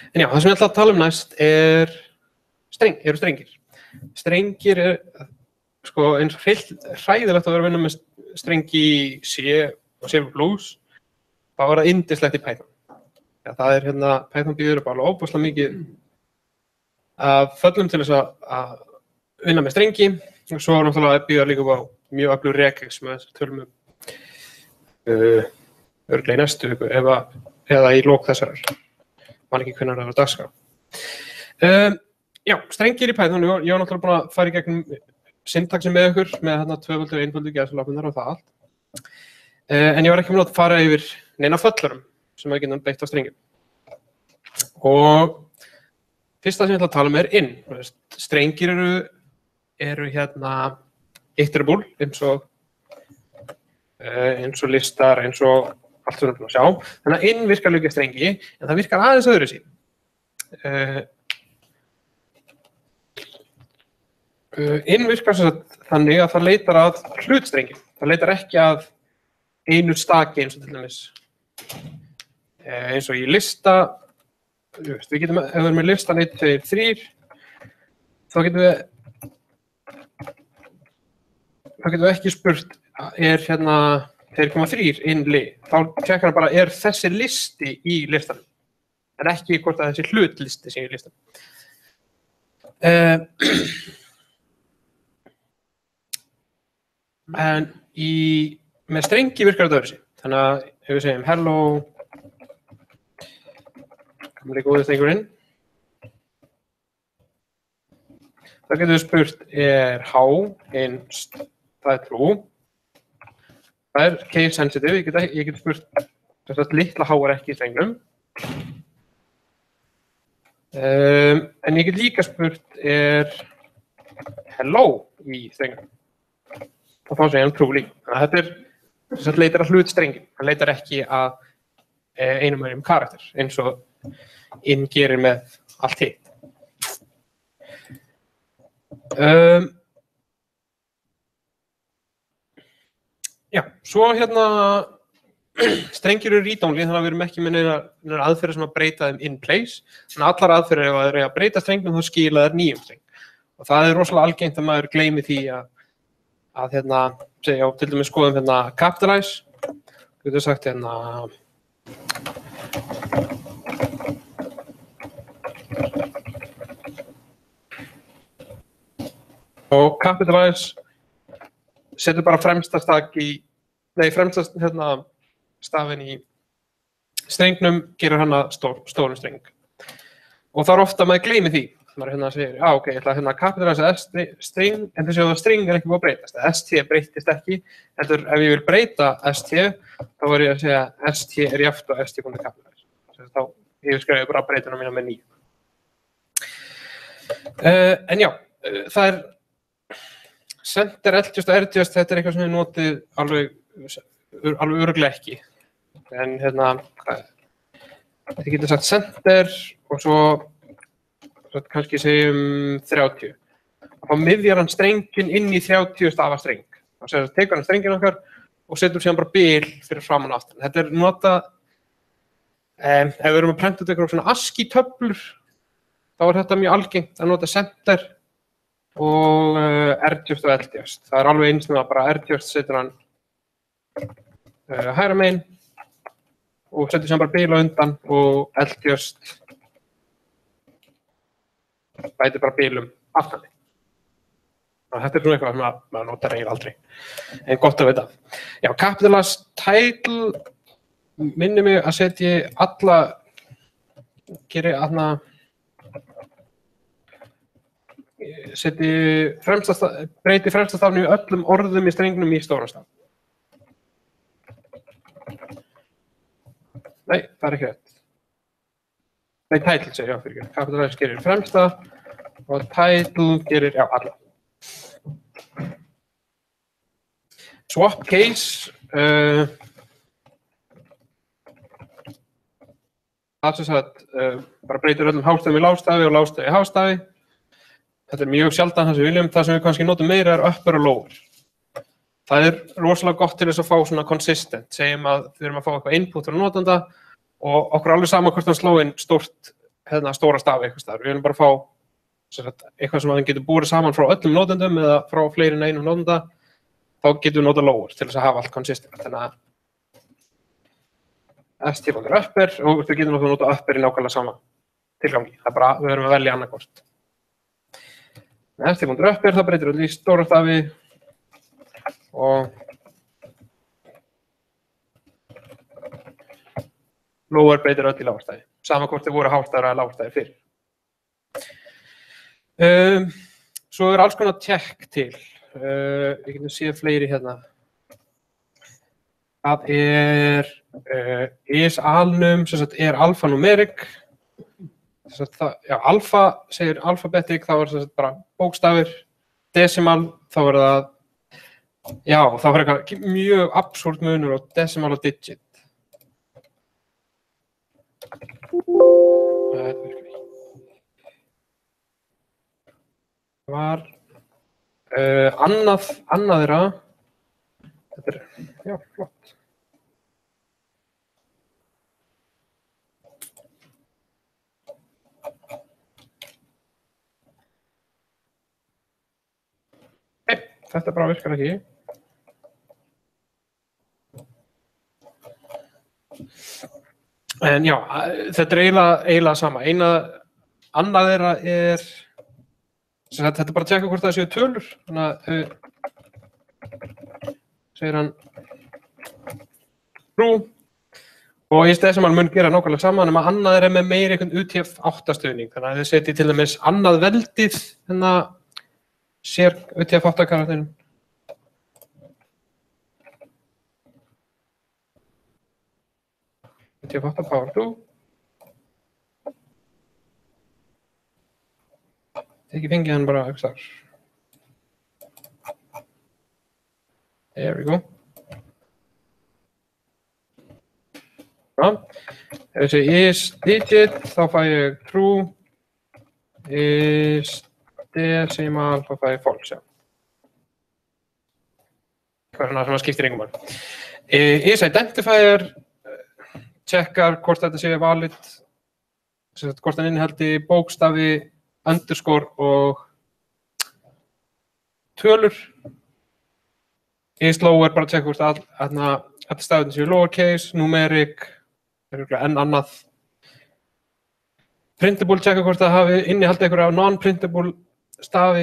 En já, það sem ég ætla að tala næst eru strengir. Strengir sko eins og hræðilegt að vera að vinna með strengi í C og C++, þá það yndislegt í Python. Ja, það Python býður upp alveg óbúslega mikið af föllum til þess að vinna með strengi og svo náttúrulega býður líka á mjög öflugur regex með þessar tölum örugglega í næstu viku eða í lok þessarar. Man ekki hvenær það var dagskrá. Já, strengir í Python, ég var náttúrulega búin að fara í gegnum syntaxi með ykkur með tvöföldu og einföldu gæsalappunar og það allt. En ég var ekki búin að fara yfir neina föllarum sem við getum beitt á strengjum. Og fyrsta sem ég ætla að tala um in. Strengir eru iterable eins og listar, eins og allt sem við erum búin að sjá. Þannig að in virkar líka strengi, en það virkar aðeins öðru sín. In virkar þannig að það leitar að hlutstrengi. Það leitar ekki að einu staki eins og til dæmis. Eins og í lista, við getum, ef við erum með listan 1, 2, 3, þá getum við ekki spurt, er 2,3 innli. Þá tjekkar hann bara, er þessi listi í listanum, en ekki hvort að þessi hlutlisti sé í listanum. En með strengi virkar þetta öðru sig. Þannig að ef við segjum hello, gamli góði strengurinn, þá getum við spurt er h innst, það er true. Það er case sensitive, ég get spurt þess að litla h er ekki í strengnum. En ég get líka spurt er hello í strengnum. Og þá segja hann true líka. Þannig að þetta leitar að hlutstrengjum. Hann leitar ekki að einum og einum karakter, eins og in gerir með allt hitt. Já, svo strengir eru read-only, þannig að við erum ekki með neina aðferðir sem að breyta þeim in place. Þannig að allar aðferðir ef það eru að breyta strengnum þá skila þær nýjum streng. Og það er rosalega algengt að maður gleymi því að segja, til dæmis skoðum capitalize. Við getum sagt og capitalize setur bara fremsta stafinn í strengnum, gerir hann að stórum streng. Og það er ofta að maður gleymi því. Maður segir, ok, ég ætla að capitalize string, en þessi að string er ekki búið að breytast. ST breytist ekki, heldur ef ég vil breyta ST, þá var ég að segja ST er jafnt og ST komið capitalize. Þá ég skrifaði bara breytuna mína með 9. En já, það er center, LTS og RTS, þetta er eitthvað sem við notið alveg örugglega ekki. En þetta getur sagt center og svo kannski segjum 30. Þá miðjar hann strengin inn í 30 stafa streng. Þá tekur hann strengin okkar og setur síðan bara bil fyrir framan og aftan. Þetta er notað, ef við erum að prenta ykkur svona ASCII töflur, þá er þetta mjög algengt að nota center og RTS og LTS. Það er alveg eins með að bara RTS setur hann hægra megin og setur síðan bara bil á undan og LTS bætir bara bilum aftan. Þetta er svona eitthvað sem maður notar eiginlega aldrei, en gott að vita. Já, capitalize title minnir mig að setja alla, breyti fremsta stafnum í öllum orðum í strengnum í stóran staf. Nei, það er ekki rétt. Nei, title segir, já, fyrir ekki. Capitalize gerir fremsta og title gerir, já, alla. Swap case. Það sem sagt, bara breytir öllum hástafum í lágstafi og lágstafi í hástafi. Þetta er mjög sjaldan það sem við viljum. Það sem við kannski notum meira er upper og lower. Það er rosalega gott til þess að fá svona consistent. Segjum að við erum að fá eitthvað input frá notanda og okkur alveg sama hvort hann sló inn stórt stóra stafi eitthvað staðar. Við viljum bara fá eitthvað sem hann getur búið saman frá öllum notendum eða frá fleiri en einum notenda, þá getum við nota lower til þess að hafa allt consistent. Þannig að st.upper og við getum nota upper í nákvæmlega sama tilgangi. Það er bara, við verðum að velja annarkvort. st.upper, það breytir öll í stóra stafi og lower breytir öll í lágstæði. Sama hvort þið voru hástæðar eða lágstæðir fyrir. Svo alls konar check til. Við getum séð fleiri hérna. Það is alnum, sem sagt alphanumeric. Alpha segir alphabetic, þá sem sagt bara bókstafir. Decimal, þá það, þá eitthvað mjög absúrt munur á decimal og digit. Það var annað þeirra. Þetta flott. Þetta bara virkar ekki. En þetta eiginlega sama. Annað þeirra þetta bara að tjekka hvort það séu tölur. Þannig að segir hann true. Og í decimal mun gera nákvæmlega sama, nema annað þeirra með meiri einhvern UTF-8 stuðning. Þannig að þið setjið til dæmis annað veldið, sér UTF-8 karakterinn. UTF-8 power 2. Ekki fengið hann bara ekki þar. There we go. Ef ég segi is digit, þá fæ ég true. Is decimal, þá fæ ég false, Hvað sem skiptir engum máli. Is identifier checkar hvort þetta sé valid, hvort hann innihaldi bókstafi, underscore og tölur. Is lower bara checka hvort að stafinn séu lowercase, numeric, enn annað. Printable checka hvort það hafi innihaldi einhverja non-printable stafi.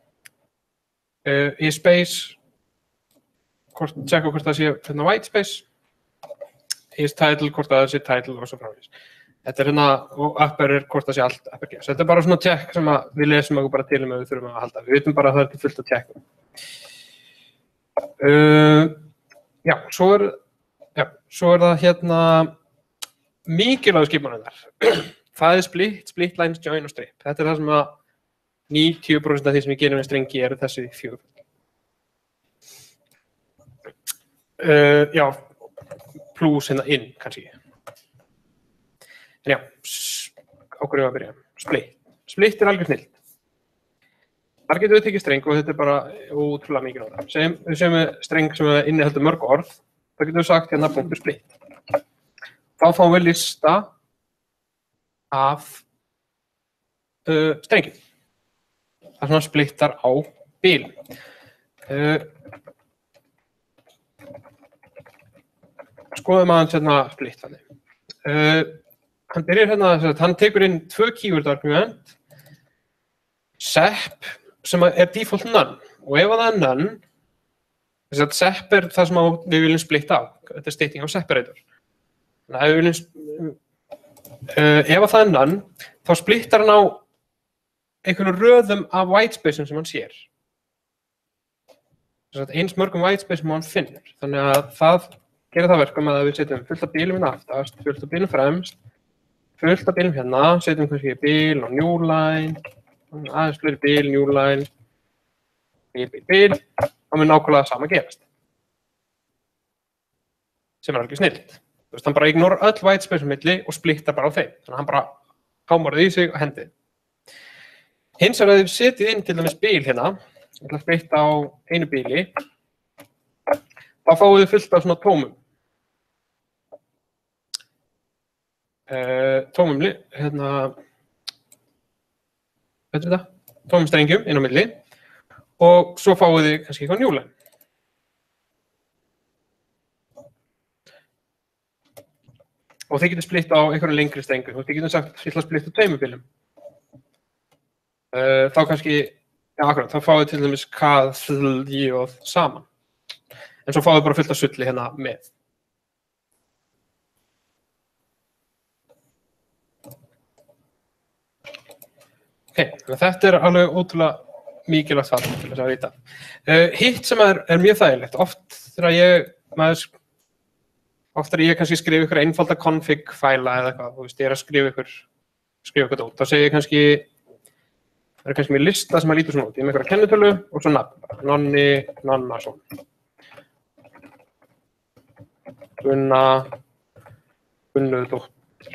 Í space, checka hvort það sé white space. Is title, hvort það sé title og svo framvegis. Þetta og upper hvort það sé allt uppercase. Þetta bara svona check sem við lesum okkur bara til við þurfum að halda. Við vitum bara að það til fullt að checka. Svo það mikilvægu skipanirnar. Það split lines, join og strip. Þetta það sem 90% af því sem við gerum í strengi þessi fjögur. Plus in, kannski. En ákveðum að byrja. Split algjör snill. Þar getum við tekið streng og þetta bara útrúlega mikið á það. Við segjum streng sem inniheldur mörg orð, þá getum við sagt punktur split. Þá fáum við lista af strengjum. Það splittar á bil. Skoðum aðeins split þannig. Hann byrjar hann tekur inn 2 keyword argument, sep sem default none, og ef það none, sep það sem við viljum splitta á, þetta stating á separator. Þannig að ef það none, þá splittar hann á einhvern röðum af whitespaceum sem hann sér. Eins mörgum whitespace sem hann finnur. Þannig að það gerir það verkum að við setjum fullt af bílum aftast, fullt af bílum fremst, fullt af bílum hérna, setjum kannski bíl og new line, aðeins fleiri bíl, new line, bíl, þá mun nákvæmlega sama gerast. Sem alveg snillt. Hann bara ignora öll whitespace milli og splittar bara á þeim. Þannig að hann bara hámarði í sig og hendi. Hins að þið setjið inn til dæmis bíl hérna, ég ætla að splitta á einu bíli, þá fáið þið fullt af svona tómum. þetta, tómum strengjum inn á milli og svo fáið þið kannski eitthvað newline. Og þið getur splitt á einhverjum lengri strengum. Þið getur sagt, ég ætla að splitta 2 bilum. Þá kannski, já akkurat, þá fáið til dæmis k-þl-j saman. En svo fáið bara fullt af sulli hérna með. Ok, þetta er alveg ótrúlega mikilvægt fall til þess að vita. Hitt sem er mjög þægilegt, oft þegar ég kannski skrifa ykkur einfalda config-fæla eða eitthvað, þú veist, ég er að skrifa ykkur út, þá segir ég kannski, það er kannski mér lista sem að lítur svona út, ég er með ykkur kennitölu og svo nafn, Nonni Nannason. Gunnuðdóttir.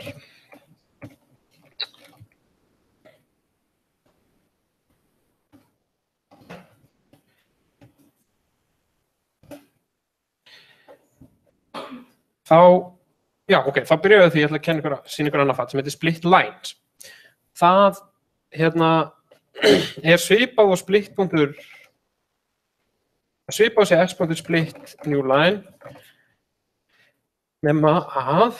Þá byrjaðu því ég ætla að sýna ykkur annað fatt sem heitir split lines. Það er svipað á split.split new line nema að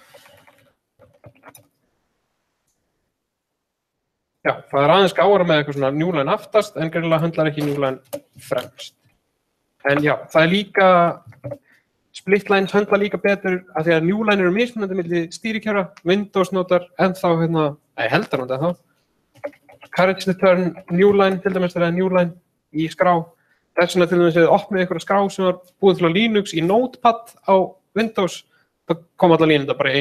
það er aðeins gára með eitthvað svona new line aftast en greinilega höndlar ekki new line fremst. En já, það er líka split lines höndla líka betur af því að new line eru mismunandi milli stýrikerfa, Windows notar ennþá heldur hann ennþá carriage return new line til dæmis þegar new line í skrá. Þess vegna til dæmis við opnið einhverja skrá sem var búið til á Linux í Notepad á Windows, það kom alla línunda bara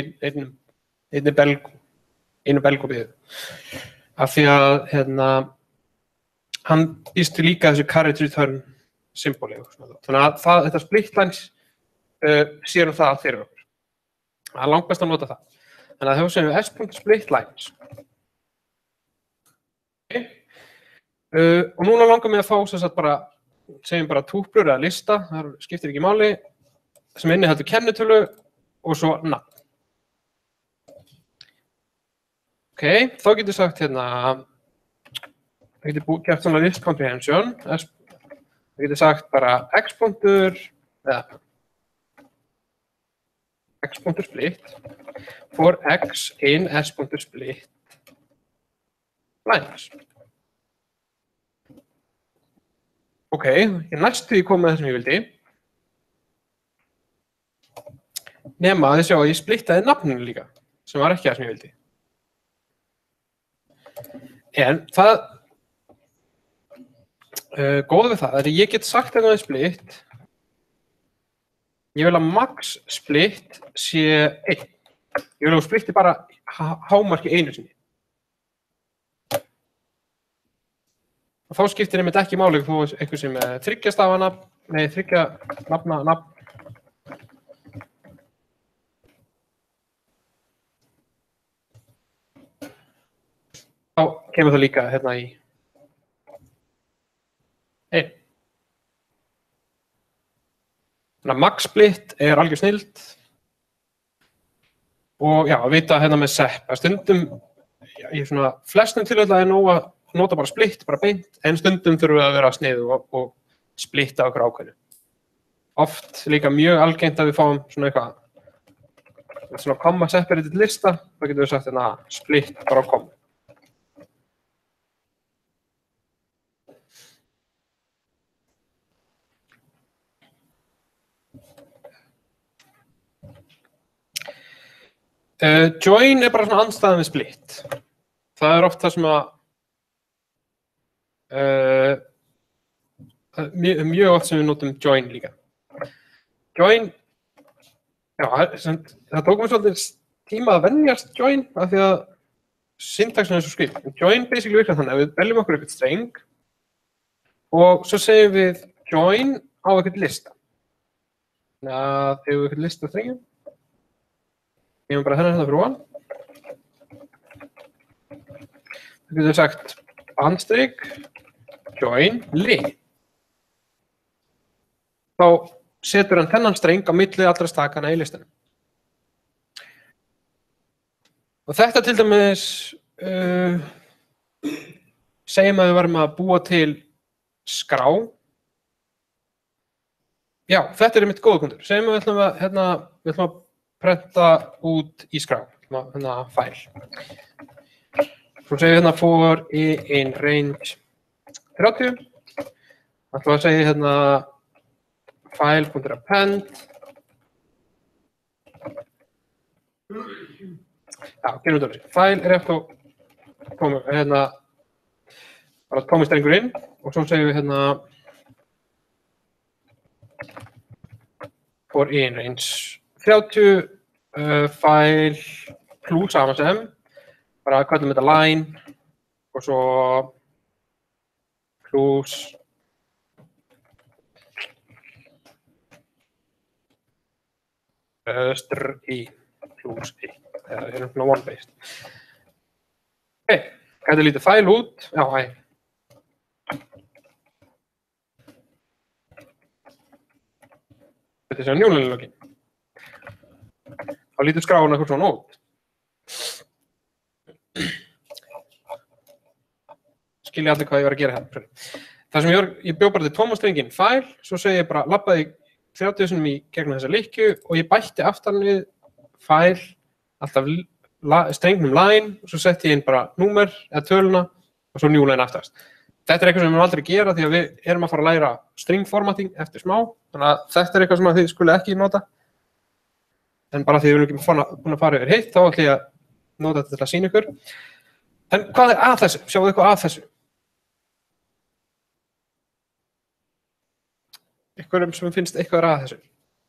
einu belgópið. Af því að hann býst líka þessu carriage return symboli. Þannig að þetta split lines sér það fyrir okkur. Það er langbest að nota það. Þannig að þá segjum við s.split lines. Og núna langar mig að fá sem sagt segjum bara túplur eða lista, það skiptir ekki máli, sem inniheldur kennitölu og svo nafn. Ok, þá getur sagt það getur gert svona list comprehension, það getur sagt bara x.punktur eða x.split for x in s.split lines. Ok, ég næstu því kom með það sem ég vildi. Nema að þið sjá að ég splittaði nafninu líka, sem var ekki það sem ég vildi. En það góð við það er að ég get sagt þetta með split. Ég vil að max split sé 1. Ég vil að splitti bara hámarki einu sinni. Og þá skiptir einmitt ekki máli þú eitthvað sem þriggja nafna. Þá kemur það líka hérna í 1. Þannig að max split er algjör snilld. Og já, að vita hérna með sepp að stundum, í svona flestum tilfella er nóg að nota bara split, bara beint, en stundum þurfum við að vera sniðu og splitta okkur ákveðinu. Oft líka mjög algengt að við fáum svona eitthvað, svona komma separated lista, þá getum við sagt hérna split bara á komma. Join er bara svona andstæðan við split. Það er oft það sem að mjög oft sem við notum join líka. Join, já, það tók mér svolítið tíma að venjast join af því að syntaxin er svo skrif. Join basically virkar þannig að við veljum okkur eitthvað streng og svo segjum við join á eitthvað lista. Þannig að þegar við eitthvað lista strengjum, gefum bara þennan fyrir ofan. Það getur við sagt bandstrik join lið. Þá setur hann þennan streng á milli allra stakana í listanum. Og þetta til dæmis segjum að við varum að búa til skrá. Já, þetta einmitt góða punktur. Segjum að við ætlum að prenta út í skrá, fæl. Svo segjum við for in range 30. Það ætlum að segja file.append. Já, gerum við þetta. File eftir bara tómistrengur inn og svo segjum við for in range 30 file plus sama sem bara kallum þetta line og svo plus str.i plus i. Það er one-based. Ok, gæti lítið fæl út. Já, hæ. Þetta er njúlinlögin. Þá lítur skráin eitthvað svona út. Skilja allir hvað ég var að gera hérna. Það sem ég bjó bara til tómastrengin fæl, svo segi ég bara labbaði 30 sinnum í gegnum þessa lykkju og ég bætti aftan við fæl, alltaf strengnum line og svo setti ég inn bara númer eða töluna og svo new line aftast. Þetta er eitthvað sem við aldrei gera því að við erum að fara að læra string formatting eftir smá, þannig að þetta er eitthvað sem þið skulle ekki nota. En bara því við erum ekki búin að fara yfir heitt, þá ætlum ég að nota þetta til að sýna ykkur. En hvað er að þessu? Sjáu eitthvað að þessu? Einhverjum sem finnst eitthvað að þessu.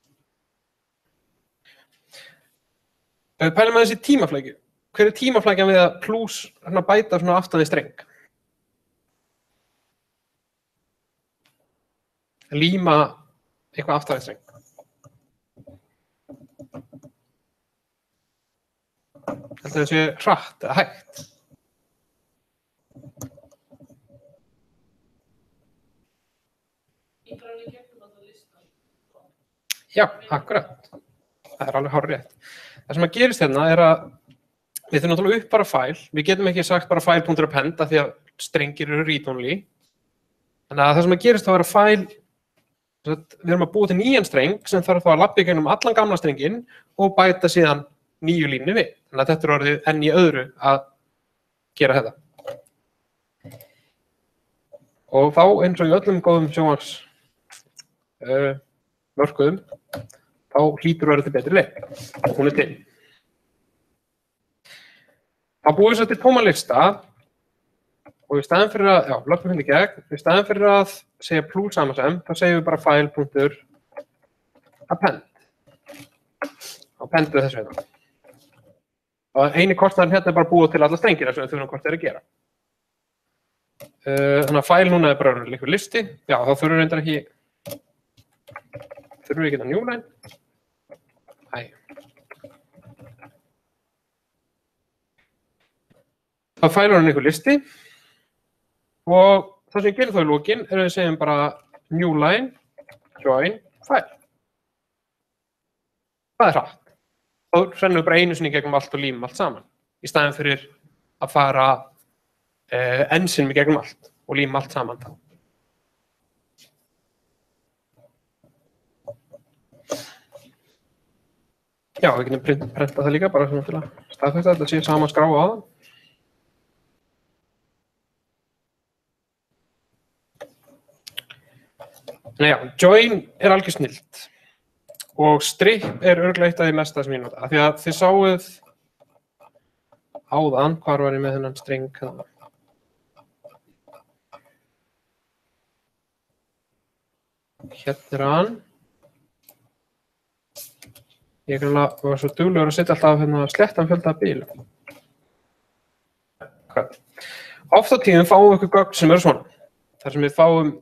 Pælum að þessi tímaflækju. Hver er tímaflækjan við að plus bæta svona aftan við streng? Líma eitthvað aftan við streng. Þetta er þessi hratt eða hægt. Já, akkurat. Það er alveg hárrétt. Það sem að gerist hérna er að við þurfum náttúrulega upp bara fæl. Við getum ekki sagt bara file.append af því að strengir eru read-only. Þannig að það sem að gerist þá er að fæl, við erum að búa til nýjan streng sem þarf þá að labba í gegnum allan gamla strenginn og bæta síðan nýju línu við. Þannig að þetta er orðið enn í öðru að gera þetta. Og þá eins og í öllum góðum sjónvarps mörkuðum, þá hlýtur að vera til betri leið. Hún er til. Þá búum við svo til tóma lista og í staðinn fyrir að, lögum hérna í gegn, í staðinn fyrir að segja plus sama sem, þá segjum við bara file.append. Og pendum við þessu hérna. Og eini kostnaðurinn hérna er bara búið til alla strengina sem við þurfum hvort þeir að gera. Þannig að file núna er bara líkur listi. Já, þá þurfum við reyndar ekki Þurfum við ekki að new line? Æ. Það fælar hann einhver listi og það sem ég gerir þá í lokin er að við segjum bara new line, join, file. Það er hratt. Þá rennum við bara einu sinni gegnum allt og límum allt saman í staðinn fyrir að fara ennsinnum í gegnum allt og límum allt saman þá. Já, við getum prentað það líka bara svona til að staðfesta þetta sé sama skrá á það. Nei, já, join er algjör snillt og strip er örugglega eitt af því mesta sem ég nota. Af því að þið sáuð áðan, hvar var ég með þennan streng? Hérna er hann. Ég var svo duglegur að setja alltaf sléttan fjölda af bílum. Oft á tíðum fáum við eitthvað gögn sem eru svona. Þar sem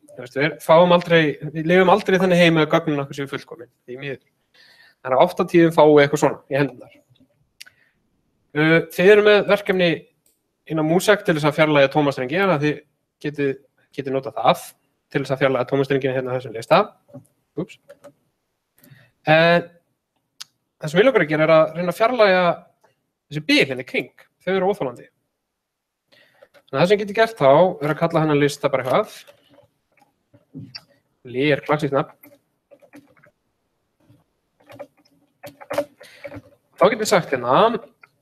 við lifum aldrei þannig heim með gögnin okkur sem við fullkomin. Þannig að oft á tíðum fáum við eitthvað svona í hendurnar. Þið eru með verkefni inn á Músek til þess að fjarlægja tómastrengina, þannig að þið getið notað það til þess að fjarlægja tómastrengina hérna á þessum lista. Úps. Það sem við langar að gera er að reyna að fjarlægja þessi bil hérna í kring. Þau eru óþolandi. Það sem ég geti gert þá að kalla hennar lista bara eitthvað. Li klassískt nafn. Þá get ég sagt hérna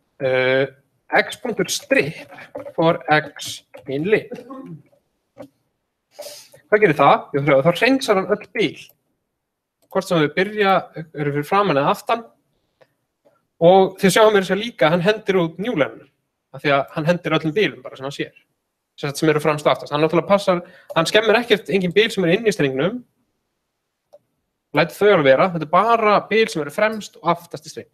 x.strip for x in li. Hvað gerir það? Þá hreinsar hann öll bíl. Hvort sem við eru fyrir framan eða aftan. Og þið sjáum mér sér líka, hann hendir út njúlænum. Af því að hann hendir öllum bílum bara sem hann sér. Sem eru fremst og aftast. Hann náttúrulega passar, hann skemmir ekkert engin bíl sem inn í strengnum. Lætur þau alveg vera. Þetta bara bíl sem eru fremst og aftast í streng.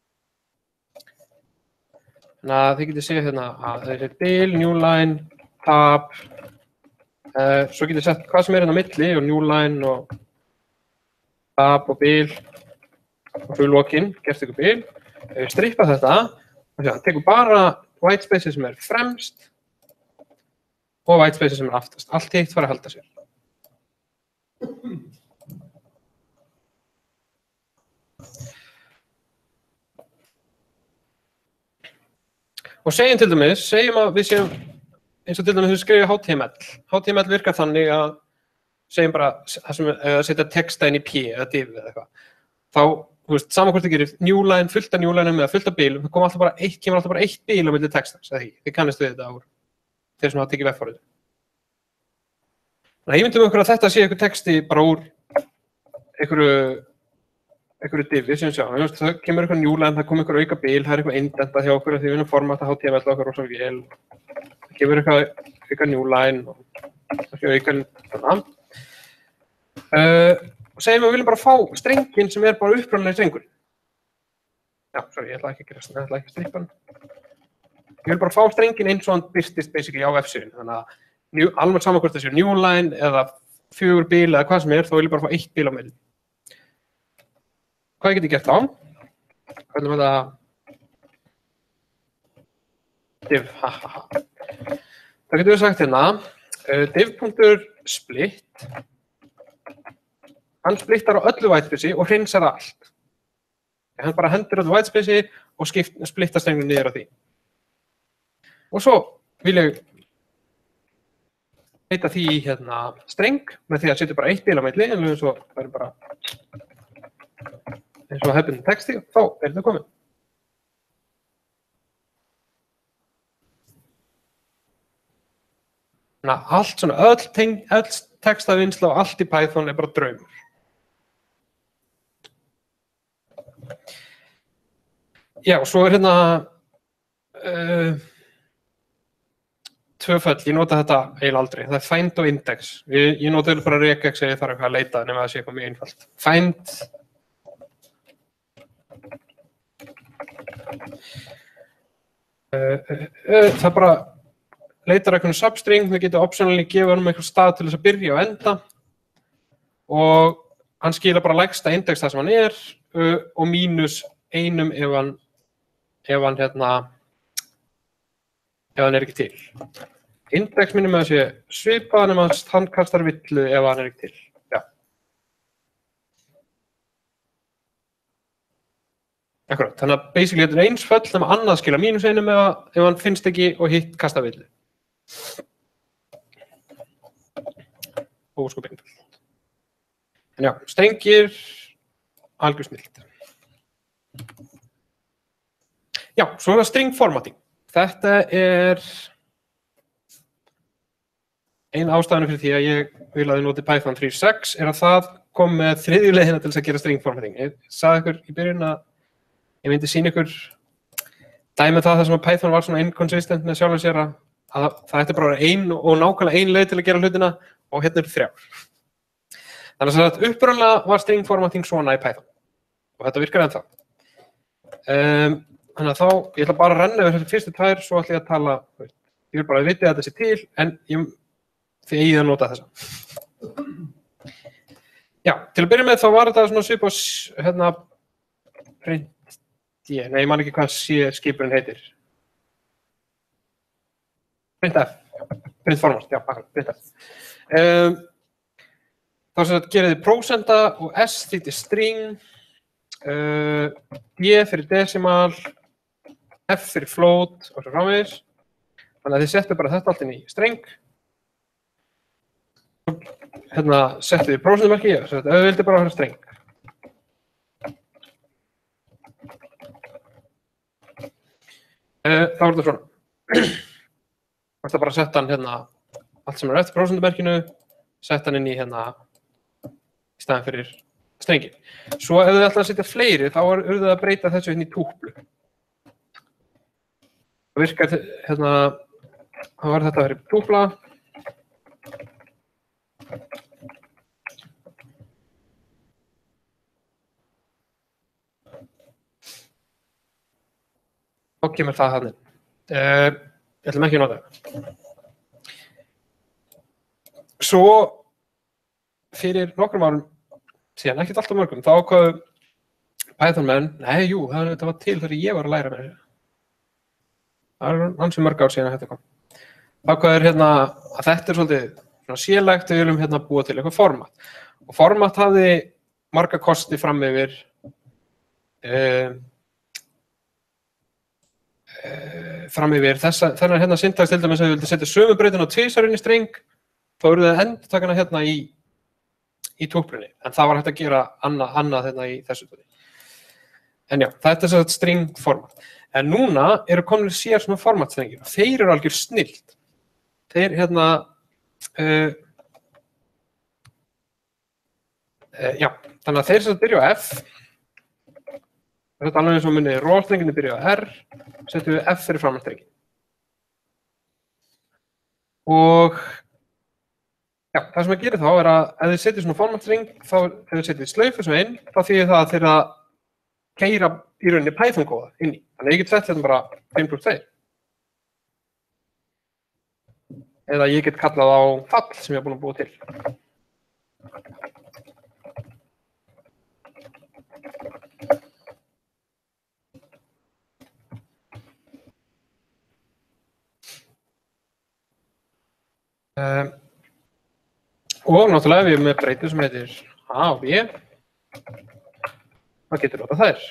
Þannig að þið getið séð hérna að það er bíl, njúlæn, tab. Svo getið sett hvað sem hérna á milli og njúlæn og tab og bíl. Og svo í lokin, gert ykkur bíl. Strippa þetta. Hann tekur bara whitespace sem er fremst og whitespace sem er aftast. Allt hitt fara að halda sér. Og segjum að við séum, eins og til dæmis við skrifum HTML. HTML virkar þannig að segjum bara það sem setja texta inn í P eða div eða eitthvað. Þá, þú veist, saman hvort þið gerir njúlæn, fullt af njúlænum eða fullt af bílum, það kemur alltaf bara eitt bíl á milli textans, eða ekki? Þið kannist við þetta úr þeir sem hafa tekið veffórið. Þannig að ég myndum okkur að þetta sé eitthvað texti bara úr einhverju divi sem sjá. Það kemur eitthvað njúlæn, það kom eitthvað auka bíl, það er eitthvað indentað hjá okkur því við erum formata HTML og okkur rosa vel. Það kemur eitthvað njúlæn og auka svona. Og segjum við viljum bara fá strengin sem er bara upprunalega strengur. Já, sorry, ég ætla ekki að gera svona, ég ætla ekki að strippa hann. Ég vil bara fá strengin eins og hann birtist basically á F-síðun. Þannig að alveg saman hvort þessi njúlæn eða 4 bíl eða hvað sem er, þá vil ég bara fá 1 bíl á milli. Hvað get ég gert á? Hvernig var það? Div, Það getur við sagt hérna, div.split. Hann splittar á öllu whitespace og hreinsar allt. Hann bara hendur öllu whitespace og splittar strengnum niður á því. Og svo vil ég heita því hérna streng með því að setja bara 1 bíl á milli, en eins og það er bara eins og hefðbundin texti og þá er þetta komið. Þannig að allt svona, öll textavinnsla og allt í Python er bara draumur. Já, svo er hérna tvöföll, ég nota þetta eiginlega aldrei, það er find og index. Ég nota bara regex ef ég þarf eitthvað að leita nema það sé eitthvað mjög einfalt. Find það bara leitar eitthvað substring, við getum optionally gefa hann eitthvað stað til þess að byrja og enda og hann skila bara lægsta index það sem hann er og mínus einum ef hann er ekki til. Index minnum að það sé svipað nema hann kastar villu ef hann er ekki til. Já. Akkurat, þannig að basically þetta er eins föll nema annað skila mínus einum ef hann finnst ekki og hitt kastar villu. Óskup einfalt. En já, strengir, algjör snillt. Já, svo er það string formatting. Þetta er ein ástæðan fyrir því að ég vil að þið noti Python 3.6 er að það kom með þriðju leiðina til þess að gera string formatting. Ég sagði ykkur í byrjun að ég myndi sýna ykkur dæmi það sem að Python var svona inconsistent með sjálfum sér að það ætti bara ein og nákvæmlega ein leið til að gera hlutina og hérna eru 3. Þannig að upprunalega var string formatting svona í Python og þetta virkar ennþá. Þannig að þá, ég ætla bara að renna yfir þessi fyrstu 2, svo ætla ég að tala, ég vil bara vita að þetta sé til, en þið eigið að nota þessa. Já, til að byrja með þá var þetta svona svipað, hérna, print, nei, ég man ekki hvað skipurinn heitir. Printf, print format, já, printf. Þá sem þetta gerir þið prósenta og s þýttir string, d fyrir decimal, f fyrir float og svo framvegis. Þannig að þið settu bara þetta allt inn í streng. Hérna settu þið prósentumerki, ef þið vildi bara hafa streng. Þá þetta svona. Þú ætti bara að setja hann hérna, allt sem eftir prósentumerkinu, setja hann inn í hérna, í staðinn fyrir strengi. Svo ef þið ætla að setja fleiri, þá þið að breyta þessu hérna í túplu. Það virkar hérna, þá var þetta að vera túpla. Þá kemur það þannig. Ég ætlum ekki að nota það. Svo fyrir nokkrum árum, síðan ekkert alltaf mörgum, þá ákváðu Python menn, þetta var til þegar ég var að læra með þessu. Það ansi mörg ár síðan að þetta kom. Þá ákváðu hérna að þetta svolítið sérlegt, við viljum hérna búa til eitthvað format. Og format hafði marga kosti fram yfir þennan hérna syntax til dæmis að við vildum setja sömu breytuna tvisvar inn í streng, þá eruð þið að endurtaka hana hérna í túplunni, en það var hægt að gera annað hérna í þessu tóti. En já, þetta er svona string format. En núna eru komnir sér svona formatstrengir, og þeir eru algjör snillt. Þeir hérna, já, þannig að þeir sem byrja á F, þetta er alveg eins og munið rollstrenginu byrja á R, setjum við F fyrir framanstrengin. Og já, það sem að gera þá er að ef þið setjum svona formatstreng, þá ef þið setjum slaufu svona inn, þá þýðir það að þeir að keyra í rauninni Python-kóða inn í. Þannig að ég get sett hérna bara 5+2. Eða ég get kallað á fall sem ég er búin að búa til. Og náttúrulega ef ég er með breytu sem heitir A og B, þá getur notað þær.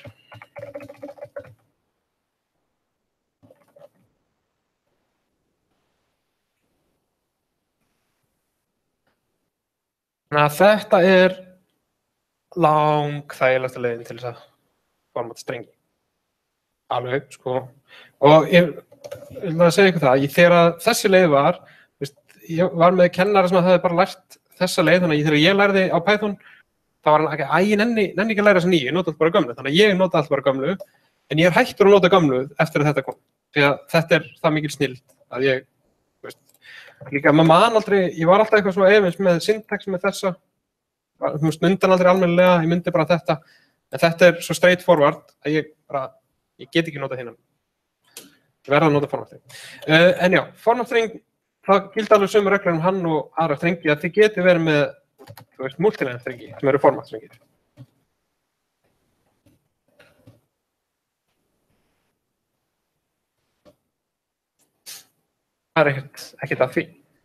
Þannig að þetta er langþægilegasta leiðin til þess að formata strengi. Alveg, sko. Og ég vil að segja ykkur það, þegar þessi leið var, ég var með kennara sem hafði bara lært þessa leið, þannig að þegar ég lærði á Python, þá var hann ekki, ég nenni ekki að læra þessa nýju, ég nota allt bara gömlu, þannig að ég nota allt bara gömlu, en ég er hættur að nota gömlu eftir að þetta kom, því að þetta er það mikil snilld að ég, líka maður man aldrei, ég var alltaf eitthvað svona efins með syntax með þessa, mundan aldrei almennilega, ég myndi bara þetta, en þetta er svo straight forward að ég get ekki nota hérna, ég verða að nota formatstring. En já, formatstring, það gildi alveg sömu reglur hann og aðra strengi að þið geti verið með, multiline strengi sem eru formatstrengir. Það er ekkert að því.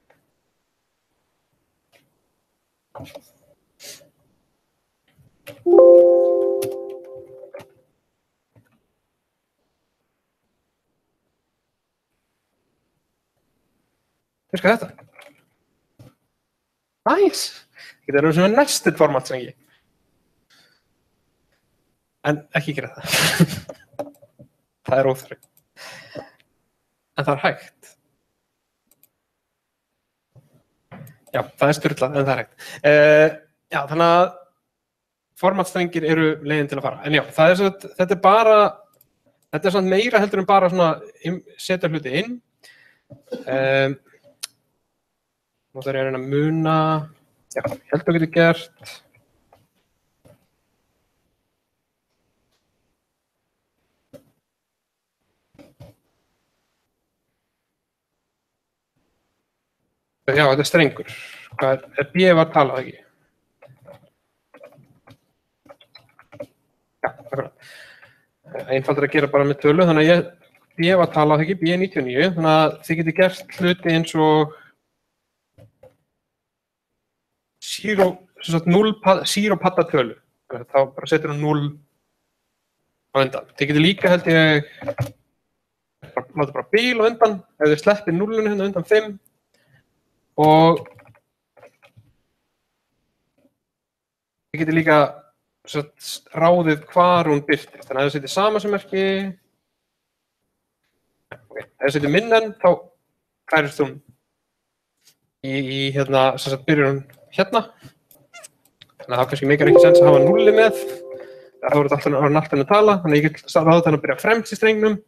Hvað er þetta? Nice! Þetta eru svona nested formatstrengi. En ekki gera það. Það er óþarfi. En það er hægt. Já, það er sturlað, en það er hægt. Já, þannig að formatstrengir eru leiðin til að fara. En já, þetta er bara, þetta er svona meira heldur en bara svona setja hluti inn. Nú þarf ég að reyna að muna, já, ég held að getur gert. Já, þetta er strengur. Hvað er B var talað ekki? Já, akkurat. Einfaldur að gera bara með tölu, þannig að B var talað ekki, B99, þannig að þið getur gert hluti eins og zero padda tölu. Þá bara setur hún 0 á undan. Þið getur líka held ég láta bara bil á undan, ef þið sleppir núllunni hérna undan 5 og þið getið líka ráðið hvar hún birtist. Þannig að ef þið setjið samasemmerki, ef þið setjið minnan þá færist hún í hérna, byrjar hún hérna. Þannig að það kannski meikar ekki sens að hafa núlli með. Það voru alltaf að tala, þannig að ég get ráðið hann að byrja fremst í strengnum.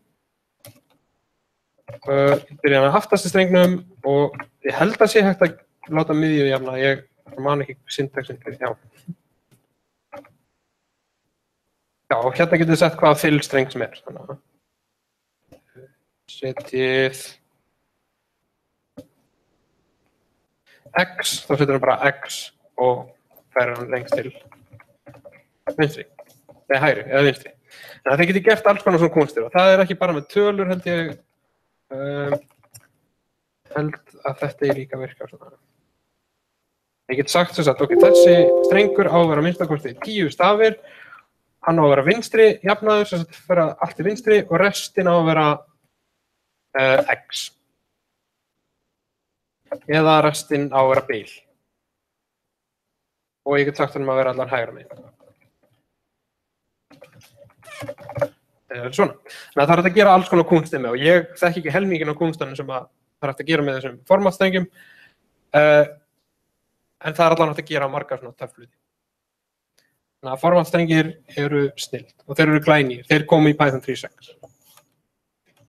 Byrja hann að aftast í strengnum og ég held að sé hægt að láta miðju jafna. Ég man ekki syntaxin fyrir, já. Já, og hérna getur þið sett hvaða fill-streng sem er. Þannig að setjið x, þá setur hann bara x og færir hann lengst til vinstri, eða hægri, eða vinstri. Þannig að þið getið gert alls konar svona kúnstir og það er ekki bara með tölur held ég, held að þetta er líka að virka svona. Ég get sagt sem sagt, ok, þessi strengur á að vera minnstakosti 10 stafir, hann á að vera vinstri jafnaður, sem sagt vera allt til vinstri og restin á að vera x. Eða restin á að vera bil. Og ég get sagt hann að vera allar hægra megin. Svona. Þannig að það er hægt að gera alls konar kúnstir með og ég þekki ekki helminginn á kúnstunum sem það er hægt að gera með þessum formatstrengjum. En það er allan hægt að gera margar svona töfluti. Þannig að formatstrengir eru snillt og þeir eru glænýr. Þeir komu í Python 3.6.